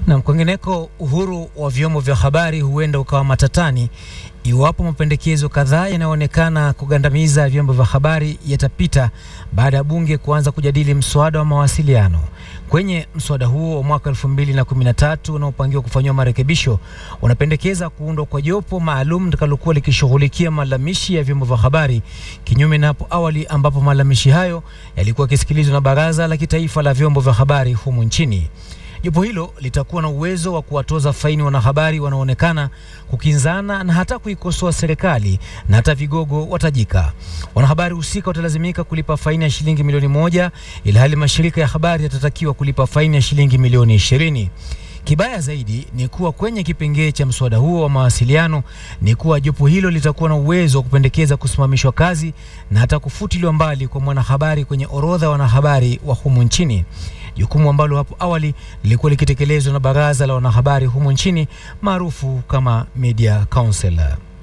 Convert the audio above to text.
Na kwingineko, uhuru wa vyombo vya habari huenda ukawa matatani iwapo mapendekezo kadhaa yanayoonekana kugandamiza vyombo vya habari yatapita baada ya bunge kuanza kujadili mswada wa mawasiliano. Kwenye mswada huo wa mwaka 2013 unaopangiwa kufanywa marekebisho, unapendekeza kuundwa kwa jopo maalum litakalokuwa likishughulikia malalamishi ya vyombo vya habari, kinyume na hapo awali ambapo malalamishi hayo yalikuwa yakisikilizwa na Baraza la Kitaifa la Vyombo vya Habari humu nchini. Jopo hilo litakuwa na uwezo wa kuwatoza faini wanahabari wanaoonekana kukinzana na hata kuikosoa serikali na hata vigogo watajika. Wanahabari husika watalazimika kulipa faini ya shilingi milioni 1, ilhali mashirika ya habari yatatakiwa kulipa faini ya shilingi milioni 20. Kibaya zaidi ni kuwa kwenye kipengee cha mswada huo wa mawasiliano ni kuwa jopo hilo litakuwa na uwezo wa kupendekeza kusimamishwa kazi na hata kufutiliwa mbali kwa mwanahabari kwenye orodha ya wanahabari wa humu nchini, jukumu ambalo hapo awali lilikuwa likitekelezwa na Baraza la Wanahabari humu nchini maarufu kama Media Council.